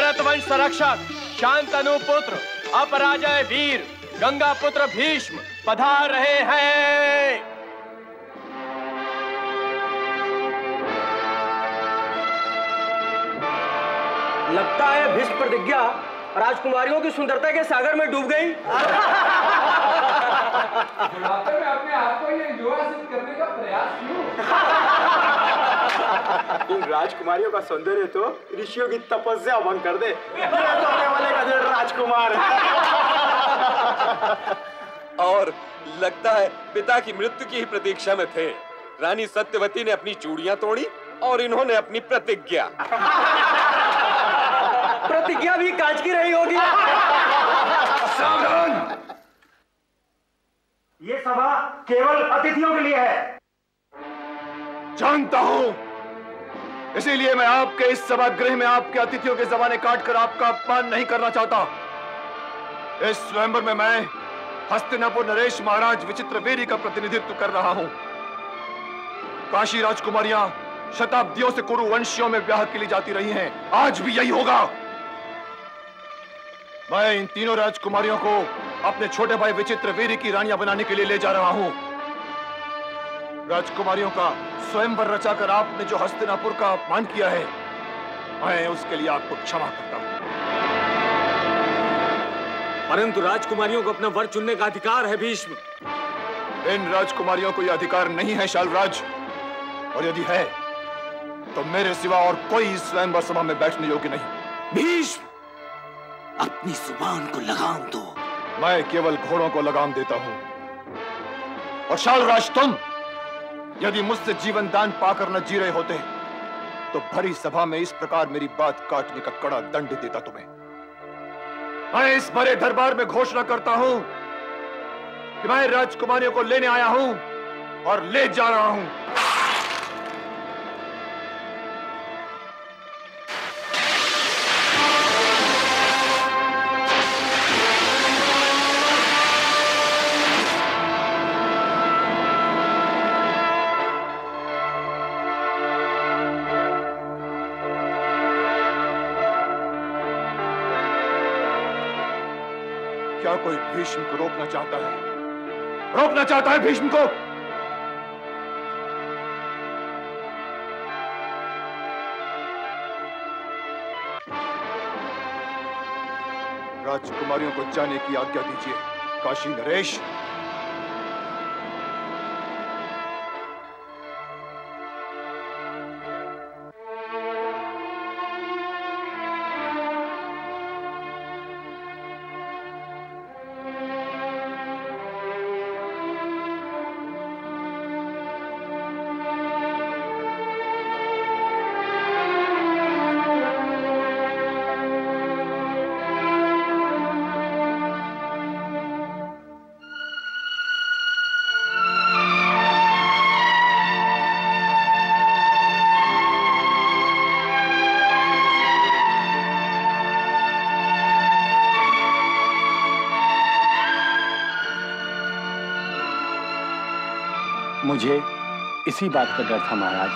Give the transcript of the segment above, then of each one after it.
भरतवंश संरक्षक शांतनु पुत्र अपराजय वीर गंगा पुत्र भीष्म पधार रहे हैं। लगता है भीष्म प्रतिज्ञा राजकुमारियों की सुंदरता के सागर में डूब गई। बुढ़ापे में अपने आप को ये युवा सिद्ध करने का प्रयास क्यों? इन राजकुमारियों का सौंदर्य तो ऋषियों की तपस्या भंग कर दे। ये तो आने वाले का राजकुमार है। और लगता है पिता की मृत्यु की ही प्रतीक्षा में थे। रानी सत्यवती ने अपनी चूड़ियां तोड़ी और इन्होंने अपनी प्रतिज्ञा। प्रतिज्ञा भी कांच की रही होगी। सावधान! ये सभा केवल अतिथियों के लिए है। जानता हूं, इसीलिए मैं आपके इस सभागृह में आपके अतिथियों के जबाने काटकर आपका अपमान नहीं करना चाहता। इस स्वयंवर में मैं हस्तिनापुर नरेश महाराज विचित्रवीर्य का प्रतिनिधित्व कर रहा हूं। काशी राजकुमारियां शताब्दियों से कुरु वंशियों में ब्याह के लिए जाती रही हैं, आज भी यही होगा। मैं इन तीनों राजकुमारियों को अपने छोटे भाई विचित्रवीर्य की रानियां बनाने के लिए ले जा रहा हूं। राजकुमारियों का स्वयंवर रचाकर आपने जो हस्तिनापुर का अपमान किया है, मैं उसके लिए आपको क्षमा करता हूं। परंतु राजकुमारियों को अपना वर चुनने का अधिकार है भीष्म। इन राजकुमारियों को यह अधिकार नहीं है शाल्वराज, और यदि है तो मेरे सिवा और कोई स्वयंवर सभा में बैठने योग्य नहीं। भीष्म, अपनी जुबान को लगाम दो। मैं केवल घोड़ों को लगाम देता हूं। और शाल्वराज, तुम यदि मुझसे जीवन दान पाकर न जी रहे होते तो भरी सभा में इस प्रकार मेरी बात काटने का कड़ा दंड देता तुम्हें। मैं इस बड़े दरबार में घोषणा करता हूं कि मैं राजकुमारियों को लेने आया हूं और ले जा रहा हूं। क्या कोई भीष्म को रोकना चाहता है? रोकना चाहता है भीष्म को? राजकुमारियों को जाने की आज्ञा दीजिए। काशी नरेश, मुझे इसी बात का डर था महाराज।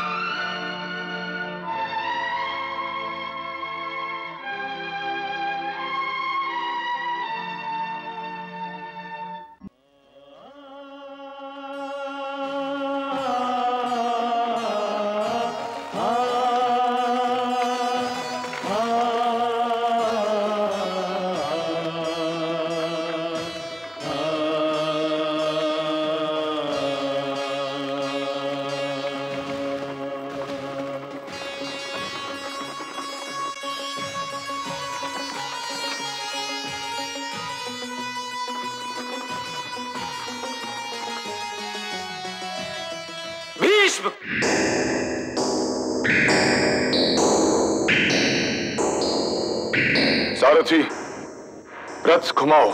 सारथी, रथ घुमाओ।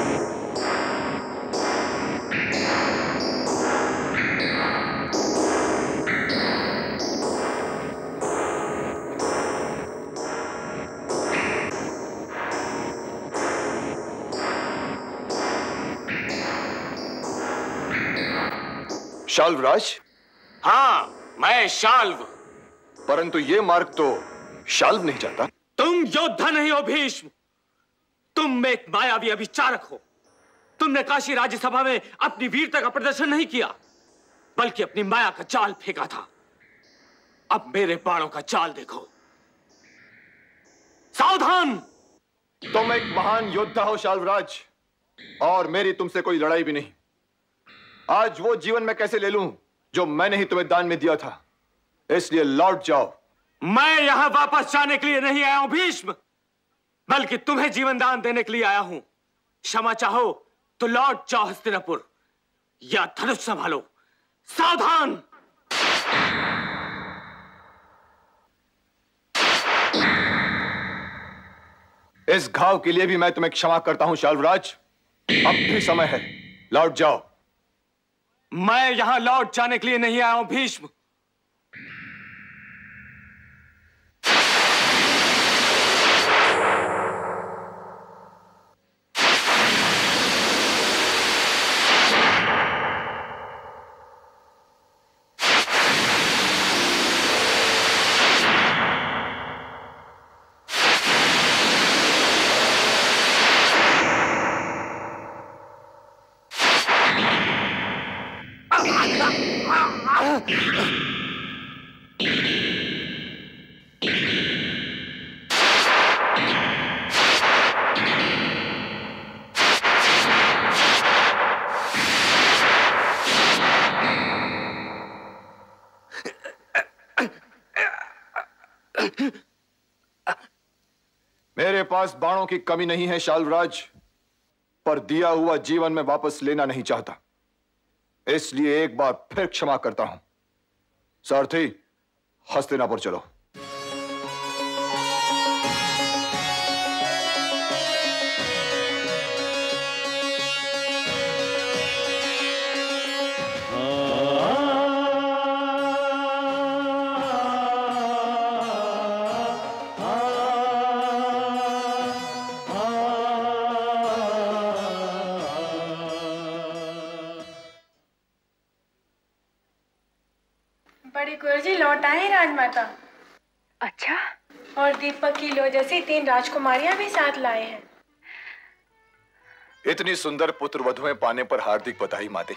शाल्वराज? हाँ, मैं शाल्व। परंतु ये मार्ग तो शाल्व नहीं जाता। तुम तुम योद्धा नहीं हो भीष्म, तुम एक मायावी अभिचारक हो। तुमने काशी राज्यसभा में अपनी वीरता का प्रदर्शन नहीं किया, बल्कि अपनी माया का जाल फेंका था। अब मेरे बाणों का जाल देखो। सावधान! तुम एक महान योद्धा हो शाल्वराज, और मेरी तुमसे कोई लड़ाई भी नहीं। आज वो जीवन मैं कैसे ले लूं जो मैंने ही तुम्हें दान में दिया था, इसलिए लौट जाओ। मैं यहां वापस जाने के लिए नहीं आया हूं भीष्म, बल्कि तुम्हें जीवन दान देने के लिए आया हूं। क्षमा चाहो तो लौट जाओ हस्तिनापुर, या धनुष संभालो। सावधान! इस घाव के लिए भी मैं तुम्हें क्षमा करता हूं शाल्वराज। अब भी समय है, लौट जाओ। मैं यहां लौट जाने के लिए नहीं आया हूं भीष्म। मेरे पास बाणों की कमी नहीं है शाल्वराज, पर दिया हुआ जीवन में वापस लेना नहीं चाहता, इसलिए एक बार फिर क्षमा करता हूं। सारथी, हस्तिनापुर चलो। बड़े गुरुजी लौट आए राजमाता। अच्छा? और दीपक की लो जैसी 3 राजकुमारियां भी साथ लाए हैं। इतनी सुंदर पुत्र वधुएं पाने पर हार्दिक बधाई माते।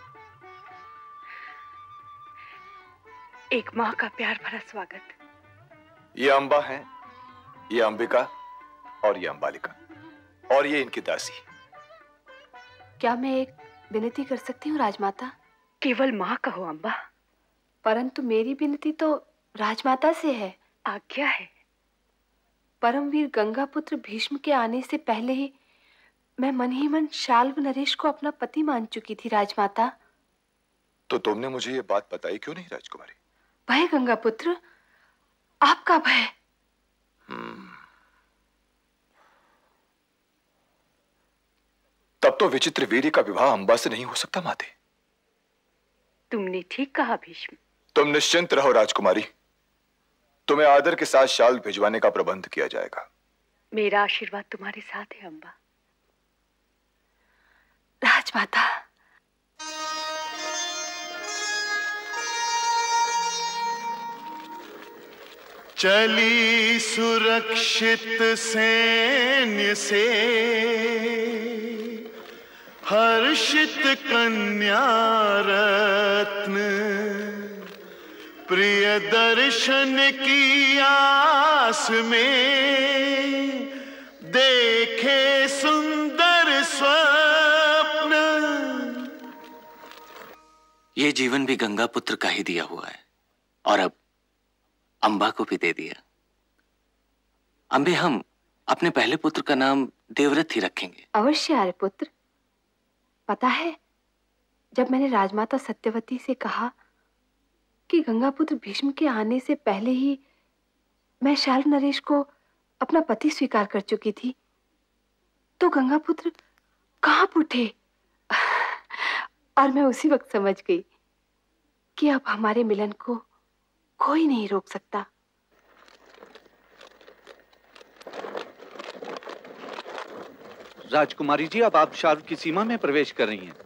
एक माँ का प्यार भरा स्वागत। ये अंबा है, ये अंबिका और ये अंबालिका, और ये इनकी दासी। क्या मैं एक विनती कर सकती हूँ राजमाता? केवल माँ कहो अंबा। परंतु मेरी विनती तो राजमाता से है। आज्ञा है। परमवीर गंगापुत्र भीष्म के आने से पहले ही मैं मन ही मन शाल्व नरेश को अपना पति मान चुकी थी राजमाता। तो तुमने मुझे ये बात बताई क्यों नहीं राजकुमारी? भय गंगापुत्र, आपका भय। तब तो विचित्र वीर्य का विवाह अंबा से नहीं हो सकता माते। तुमने ठीक कहा भीष्म। तुम निश्चिंत रहो राजकुमारी, तुम्हें आदर के साथ शाल भिजवाने का प्रबंध किया जाएगा। मेरा आशीर्वाद तुम्हारे साथ है अंबा। राजमाता। चली सुरक्षित सैन्य से हर्षित कन्या रत्न, प्रिय दर्शन की आस में देखे सुंदर स्वप्न। ये जीवन भी गंगापुत्र का ही दिया हुआ है, और अब अंबा को भी दे दिया। अंबे, हम अपने पहले पुत्र का नाम देवव्रत ही रखेंगे। अवश्य आर्यपुत्र। पता है, जब मैंने राजमाता सत्यवती से कहा कि गंगापुत्र भीष्म के आने से पहले ही मैं शाल्व नरेश को अपना पति स्वीकार कर चुकी थी, तो गंगापुत्र कांप उठे और मैं उसी वक्त समझ गई कि अब हमारे मिलन को कोई नहीं रोक सकता। राजकुमारी जी, अब आप शाल्व की सीमा में प्रवेश कर रही हैं।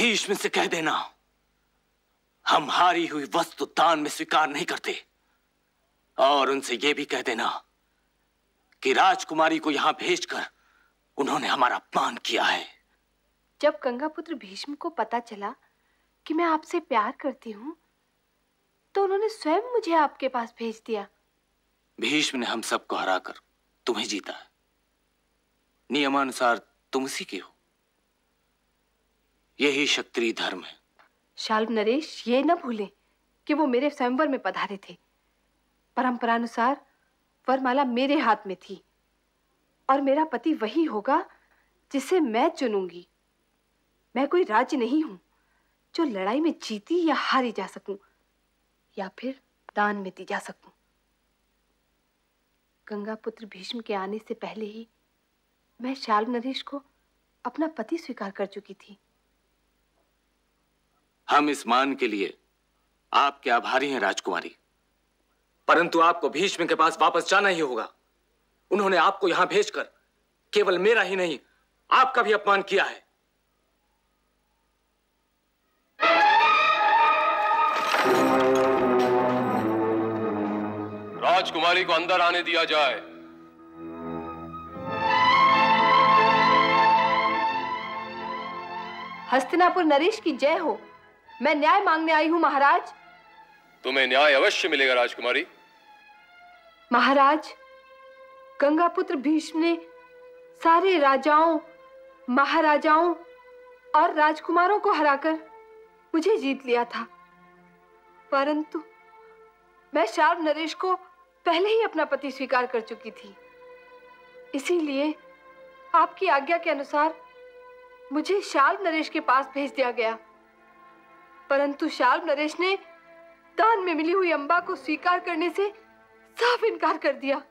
भीष्म से कह देना हम हारी हुई वस्तु दान में स्वीकार नहीं करते, और उनसे यह भी कह देना कि राजकुमारी को यहां भेजकर उन्होंने हमारा अपमान किया है। जब गंगापुत्र भीष्म को पता चला कि मैं आपसे प्यार करती हूँ, तो उन्होंने स्वयं मुझे आपके पास भेज दिया। भीष्म ने हम सबको हराकर तुम्हें जीता है। नियमानुसार तुम उसी के हो। यही क्षत्रिय धर्म है। शाल्व नरेश ये न भूलें कि वो मेरे स्वयंवर में पधारे थे। परंपरानुसार वरमाला मेरे हाथ में थी और मेरा पति वही होगा जिसे मैं चुनूंगी। मैं कोई राज्य नहीं हूं जो लड़ाई में जीती या हारी जा सकूं या फिर दान में दी जा सकूं। गंगापुत्र भीष्म के आने से पहले ही मैं शाल्व नरेश को अपना पति स्वीकार कर चुकी थी। हम इस मान के लिए आपके आभारी हैं राजकुमारी, परंतु आपको भीष्म के पास वापस जाना ही होगा। उन्होंने आपको यहां भेजकर केवल मेरा ही नहीं, आपका भी अपमान किया है। राजकुमारी को अंदर आने दिया जाए। हस्तिनापुर नरेश की जय हो। मैं न्याय मांगने आई हूं महाराज। तुम्हें न्याय अवश्य मिलेगा राजकुमारी। महाराज, गंगापुत्र भीष्म ने सारे राजाओं, महाराजाओं और राजकुमारों को हराकर मुझे जीत लिया था, परंतु मैं शाल्व नरेश को पहले ही अपना पति स्वीकार कर चुकी थी। इसीलिए आपकी आज्ञा के अनुसार मुझे शाल्व नरेश के पास भेज दिया गया, परंतु शाल्व नरेश ने दान में मिली हुई अंबा को स्वीकार करने से साफ इनकार कर दिया।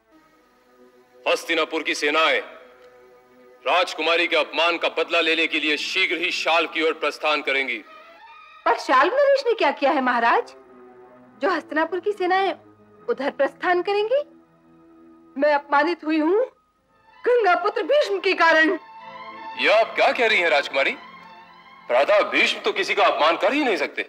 हस्तिनापुर की सेनाएं राजकुमारी के अपमान का बदला लेने के लिए शीघ्र ही शाल्व की ओर प्रस्थान करेंगी। पर शाल्व नरेश ने क्या किया है महाराज, जो हस्तिनापुर की सेनाएं उधर प्रस्थान करेंगी? मैं अपमानित हुई हूँ गंगापुत्र भीष्म के कारण। यह आप क्या कह रही हैं राजकुमारी? राधा भीष्म तो किसी का अपमान कर ही नहीं सकते।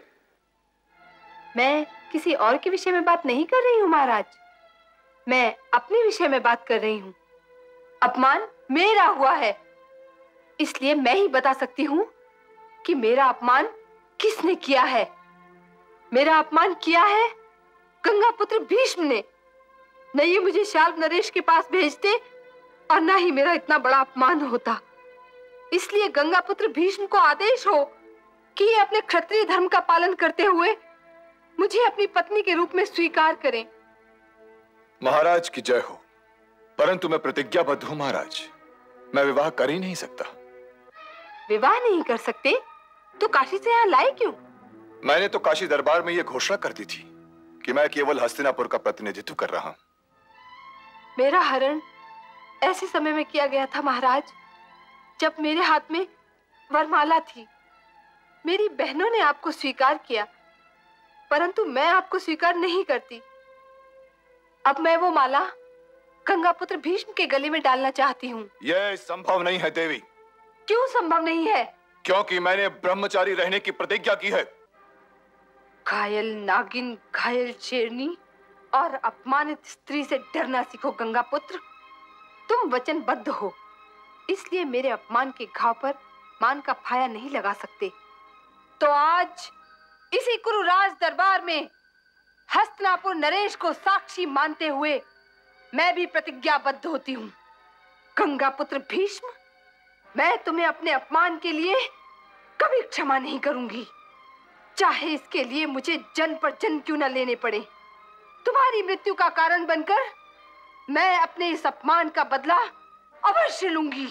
मैं किसी और के विषय में बात नहीं कर रही हूँ महाराज, मैं अपने विषय में बात कर रही हूँ। अपमान मेरा हुआ है, इसलिए मैं ही बता सकती हूँ कि मेरा अपमान किसने किया है। मेरा अपमान किया है गंगापुत्र भीष्म ने। न ये मुझे शाल्व नरेश के पास भेजते और न ही मेरा इतना बड़ा अपमान होता। इसलिए गंगापुत्र भीष्म को आदेश हो कि ये अपने क्षत्रिय धर्म का पालन करते हुए मुझे अपनी पत्नी के रूप में स्वीकार करें। महाराज की जय हो, परंतु मैं प्रतिज्ञाबद्ध हूं महाराज, मैं विवाह कर ही नहीं सकता। विवाह नहीं कर सकते तो काशी से यहाँ लाए क्यों? मैंने तो काशी दरबार में यह घोषणा कर दी थी कि मैं केवल हस्तिनापुर का प्रतिनिधित्व कर रहा हूं। मेरा हरण ऐसे समय में किया गया था महाराज जब मेरे हाथ में वरमाला थी। मेरी बहनों ने आपको स्वीकार किया, परंतु मैं आपको स्वीकार नहीं करती। अब मैं वो माला गंगापुत्र भीष्म के गले में डालना चाहती हूँ। यह संभव नहीं है देवी। क्यों संभव नहीं है? क्योंकि मैंने ब्रह्मचारी रहने की प्रतिज्ञा की है। घायल नागिन, घायल शेरनी और अपमानित स्त्री से डरना सीखो गंगापुत्र। तुम वचनबद्ध हो, इसलिए मेरे अपमान के घाव पर मान का फाया नहीं लगा सकते। तो आज इसी कुरुराज दरबार में हस्तिनापुर नरेश को साक्षी मानते हुए मैं भी प्रतिज्ञाबद्ध होती हूँ। गंगापुत्र भीष्म, मैं तुम्हें अपने अपमान के लिए कभी क्षमा नहीं करूंगी, चाहे इसके लिए मुझे जन्म पर जन्म क्यों न लेने पड़े। तुम्हारी मृत्यु का कारण बनकर मैं अपने इस अपमान का बदला अवश्य लूंगी।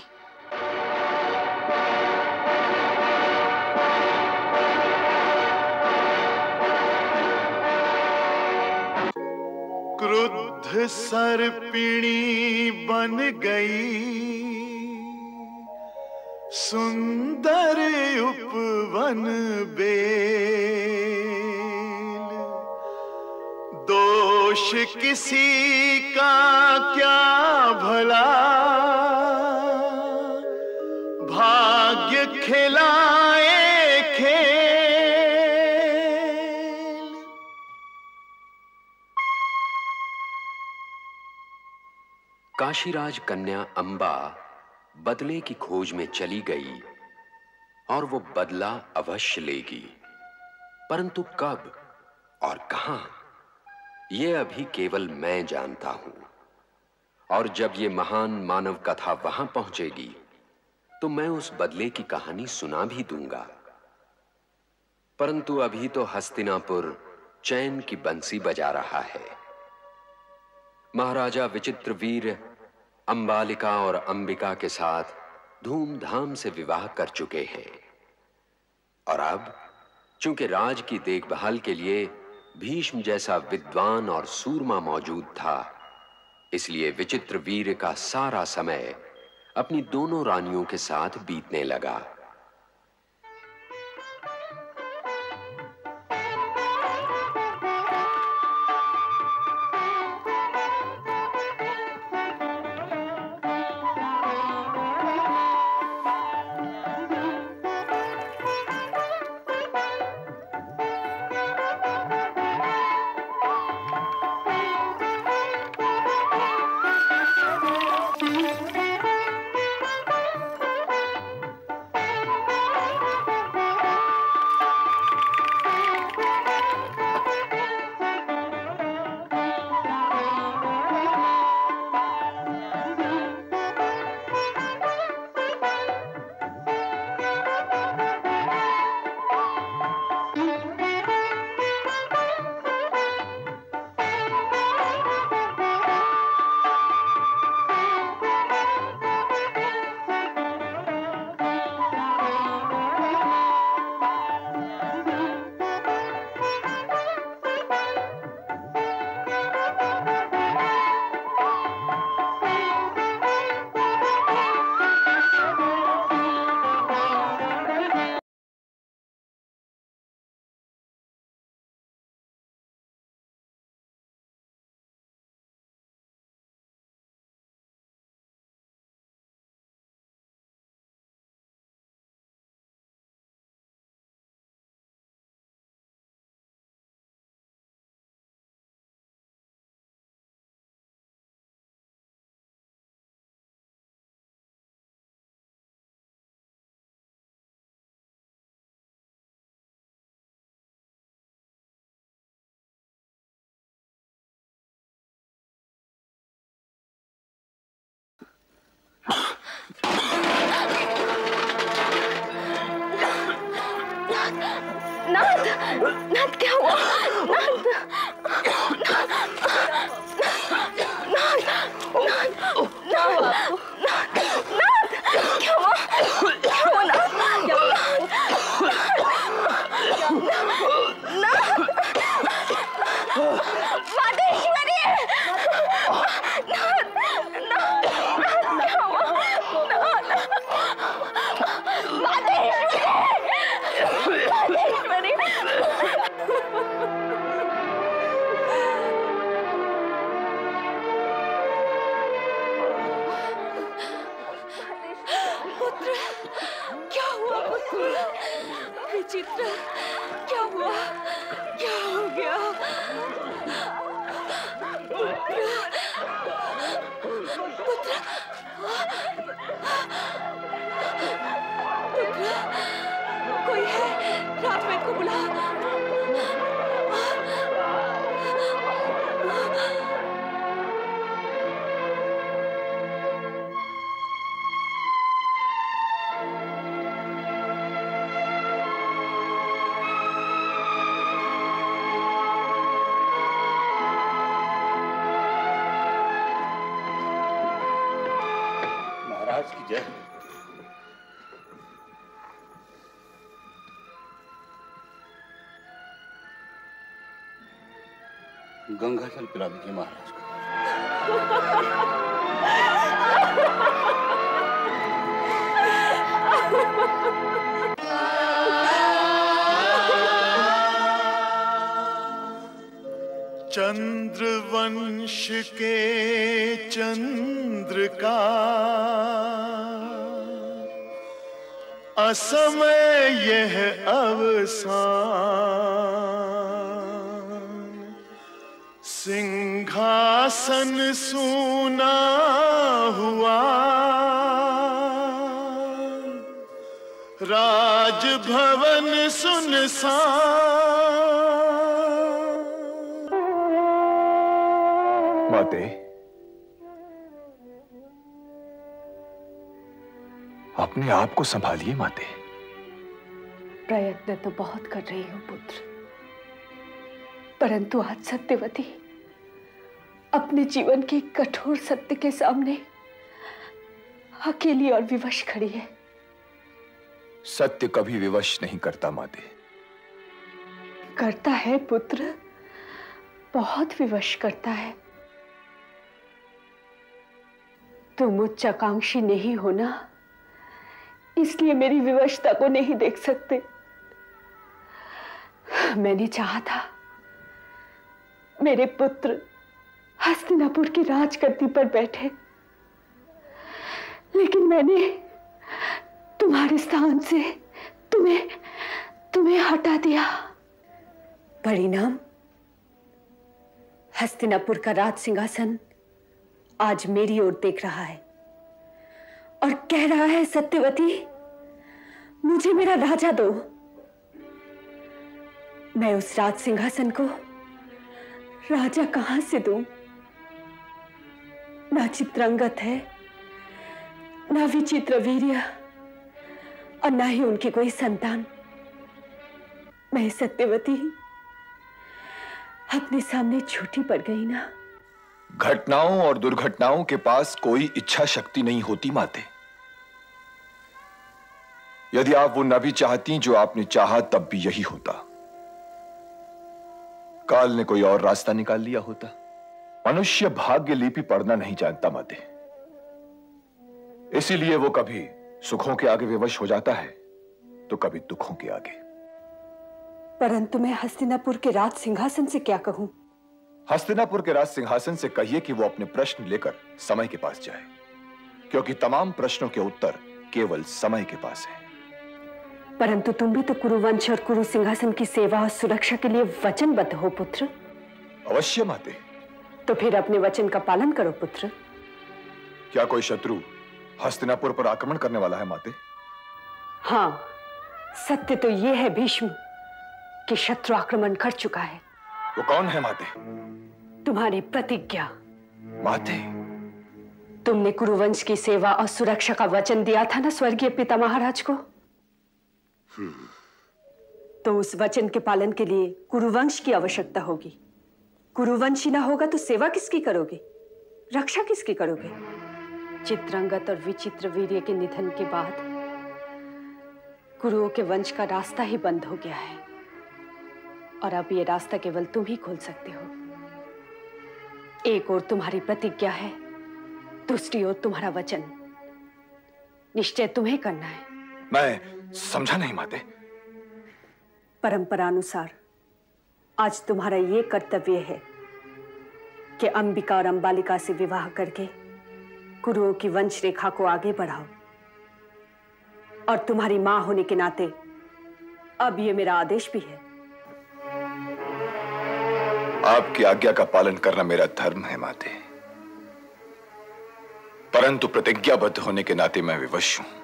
क्रुद्ध सर्पिणी बन गई, सुंदर उपवन बेल। दोष किसी का क्या भला, भाग्य खिलाए काशीराज कन्या अंबा बदले की खोज में चली गई और वो बदला अवश्य लेगी, परंतु कब और कहां ये अभी केवल मैं जानता हूं। और जब ये महान मानव कथा वहां पहुंचेगी तो मैं उस बदले की कहानी सुना भी दूंगा। परंतु अभी तो हस्तिनापुर चैन की बंसी बजा रहा है। महाराजा विचित्रवीर अंबालिका और अंबिका के साथ धूमधाम से विवाह कर चुके हैं और अब चूंकि राज की देखभाल के लिए भीष्म जैसा विद्वान और सूरमा मौजूद था, इसलिए विचित्रवीर का सारा समय अपनी दोनों रानियों के साथ बीतने लगा। नाथ, नाथ क्या हुआ? नाथ, नाथ, नाथ, क्या हुआ? क्या हुआ नाथ? मातेश्वरी! नाथ, नाथ, क्या हुआ? मातेश्वरी! पुत्र, क्या हुआ पुत्र? विचित्र, क्या हुआ? क्या हो गया? पुत्र, पुत्र, पुत्र, कोई है? राजवैद्य को बुला। महाराज की जय। गंगा जल पिला दीजिए महाराज को। चंद्रवंश के चंद्र का असमय यह अवसान, सिंहासन सूना हुआ, राजभवन सुनसान। माते, अपने आप को संभालिए माते। प्रयत्न तो बहुत कर रही हूं पुत्र, परंतु आज सत्यवती अपने जीवन के कठोर सत्य के सामने अकेली और विवश खड़ी है। सत्य कभी विवश नहीं करता माते। करता है पुत्र, बहुत विवश करता है। तुम उच्चाकांक्षी नहीं हो ना, इसलिए मेरी विवशता को नहीं देख सकते। मैंने चाहा था मेरे पुत्र हस्तिनापुर की राजगद्दी पर बैठे, लेकिन मैंने तुम्हारे स्थान से तुम्हें हटा दिया। परिणाम, हस्तिनापुर का राज सिंहासन आज मेरी ओर देख रहा है और कह रहा है, सत्यवती मुझे मेरा राजा दो। मैं उस राज सिंहासन को राजा कहां से दूं? ना चित्रांगत है, ना विचित्र वीर्य, और ना ही उनकी कोई संतान। मैं सत्यवती अपने सामने झूठी पड़ गई ना। घटनाओं और दुर्घटनाओं के पास कोई इच्छा शक्ति नहीं होती माते। यदि आप वो न भी चाहती जो आपने चाहा, तब भी यही होता। काल ने कोई और रास्ता निकाल लिया होता। मनुष्य भाग्य लिपि पढ़ना नहीं जानता माते, इसीलिए वो कभी सुखों के आगे विवश हो जाता है तो कभी दुखों के आगे। परंतु मैं हस्तिनापुर के राज सिंहासन से क्या कहूं? हस्तिनापुर के राज सिंहासन से कहिए कि वो अपने प्रश्न लेकर समय के पास जाए, क्योंकि तमाम प्रश्नों के उत्तर केवल समय के पास है। परंतु तुम भी तो कुरुवंश और कुरु सिंहासन की सेवा और सुरक्षा के लिए वचनबद्ध हो पुत्र। अवश्य माते। तो फिर अपने वचन का पालन करो पुत्र। क्या कोई शत्रु हस्तिनापुर पर आक्रमण करने वाला है माते? हाँ, सत्य तो यह है भीष्म कि शत्रु आक्रमण कर चुका है। वो कौन है माते? तुम्हारी प्रतिज्ञा। माते, तुमने कुरुवंश की सेवा और सुरक्षा का वचन दिया था ना स्वर्गीय पिता महाराज को। तो उस वचन के पालन के लिए कुरुवंश की आवश्यकता होगी। कुरुवंशी ना होगा तो सेवा किसकी करोगे, रक्षा किसकी करोगे? चित्रांगत और विचित्र वीर्य के निधन के बाद कुरुओं के वंश का रास्ता ही बंद हो गया है, और अब ये रास्ता केवल तुम ही खोल सकते हो। एक ओर तुम्हारी प्रतिज्ञा है, दूसरी ओर तुम्हारा वचन। निश्चय तुम्हें करना है। मैं समझा नहीं माते। परंपरा अनुसार आज तुम्हारा ये कर्तव्य है कि अंबिका और अंबालिका से विवाह करके कुरुओं की वंश रेखा को आगे बढ़ाओ। और तुम्हारी मां होने के नाते अब ये मेरा आदेश भी है। आपकी आज्ञा का पालन करना मेरा धर्म है माते, परंतु प्रतिज्ञाबद्ध होने के नाते मैं विवश हूं।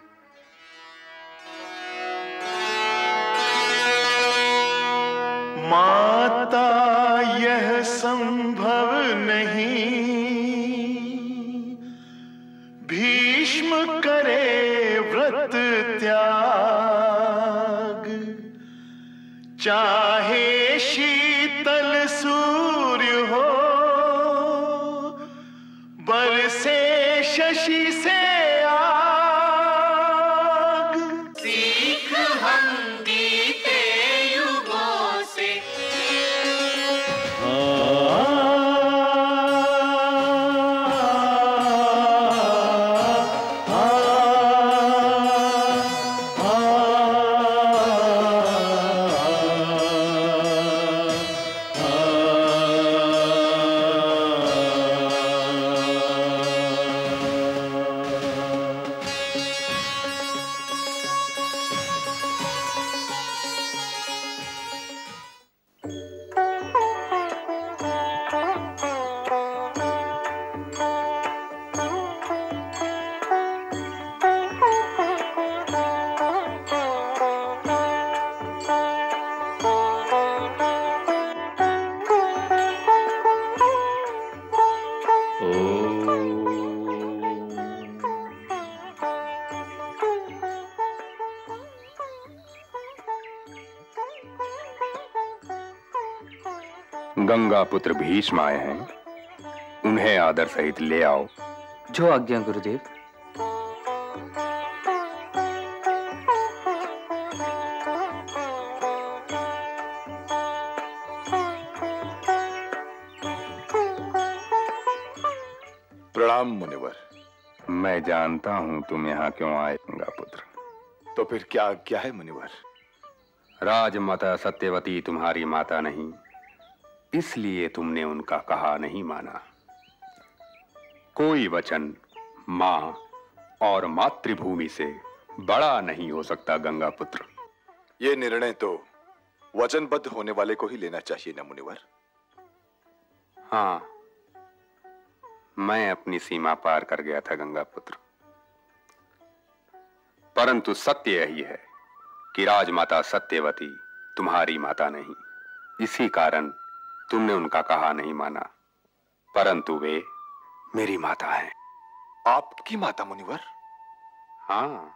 माता यह संभव नहीं, भीष्म करे व्रत त्याग, चाहे शीतल सूर्य हो, बरसे शशि से आग। सीख हम बीते युगों से, गंगा पुत्र भीष्म आए हैं, उन्हें आदर सहित ले आओ। जो आज्ञा गुरुदेव। प्रणाम मुनिवर। मैं जानता हूं तुम यहाँ क्यों आए गंगा पुत्र। तो फिर क्या है मुनिवर? राजमाता सत्यवती तुम्हारी माता नहीं, इसलिए तुमने उनका कहा नहीं माना। कोई वचन मां और मातृभूमि से बड़ा नहीं हो सकता गंगा पुत्र। ये निर्णय तो वचनबद्ध होने वाले को ही लेना चाहिए ना मुनिवर। हाँ, मैं अपनी सीमा पार कर गया था गंगा पुत्र, परंतु सत्य यही है कि राजमाता सत्यवती तुम्हारी माता नहीं। इसी कारण तुमने उनका कहा नहीं माना, परंतु वे मेरी माता हैं। आपकी माता मुनिवर? हाँ।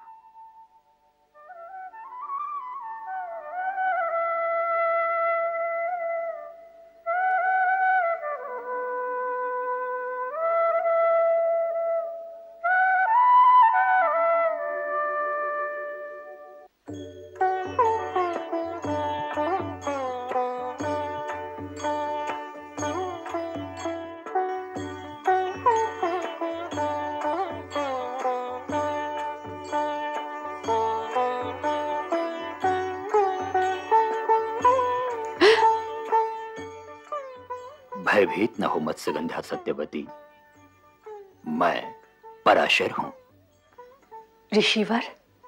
भयभीत न हो मत्स्यगंधा सत्यवती, मैं पराशर हूं। ऋषिवर,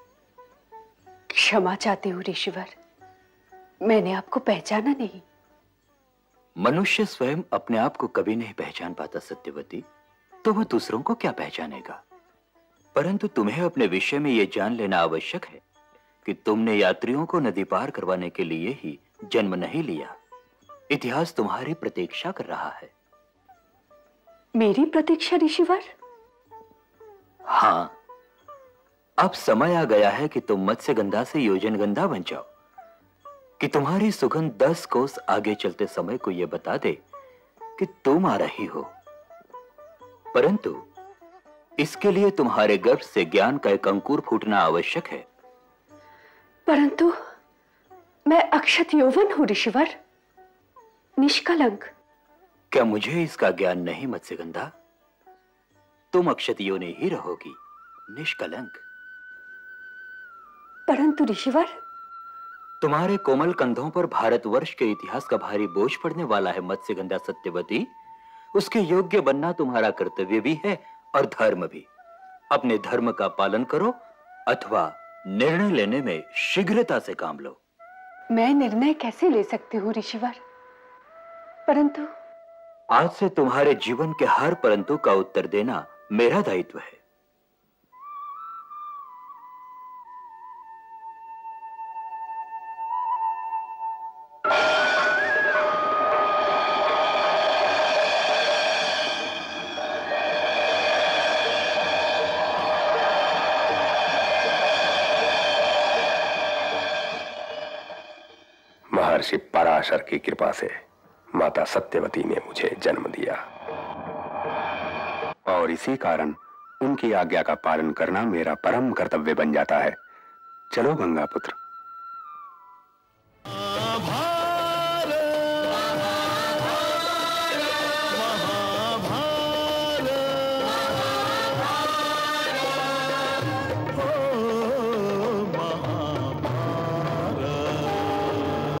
क्षमा चाहती हूँ ऋषिवर, मैंने आपको पहचाना नहीं। मनुष्य स्वयं अपने आप को कभी नहीं पहचान पाता सत्यवती, तो वह दूसरों को क्या पहचानेगा। परंतु तुम्हें अपने विषय में यह जान लेना आवश्यक है कि तुमने यात्रियों को नदी पार करवाने के लिए ही जन्म नहीं लिया। इतिहास तुम्हारी प्रतीक्षा कर रहा है। मेरी प्रतीक्षा ऋषिवर? हाँ, अब समय आ गया है कि तुम मत्स्यगंधा से योजनगंधा बन जाओ, कि तुम्हारी सुगंध 10 कोस आगे चलते समय को यह बता दे कि तुम आ रही हो। परंतु इसके लिए तुम्हारे गर्भ से ज्ञान का एक अंकुर फूटना आवश्यक है। परंतु मैं अक्षत यौवन हूं ऋषिवर, निष्कलंक। क्या मुझे इसका ज्ञान नहीं मत्स्यगंधा? तुम अक्षत योनि ही रहोगी, निष्कलंक। परंतु ऋषिवर, तुम्हारे कोमल कंधों पर भारतवर्ष के इतिहास का भारी बोझ पड़ने वाला है मत्स्यगंधा सत्यवती। उसके योग्य बनना तुम्हारा कर्तव्य भी है और धर्म भी। अपने धर्म का पालन करो अथवा निर्णय लेने में शीघ्रता से काम लो। मैं निर्णय कैसे ले सकती हूँ ऋषिवर? परंतु आज से तुम्हारे जीवन के हर परंतु का उत्तर देना मेरा दायित्व है। महर्षि पराशर की कृपा से माता सत्यवती ने मुझे जन्म दिया और इसी कारण उनकी आज्ञा का पालन करना मेरा परम कर्तव्य बन जाता है। चलो गंगा पुत्र,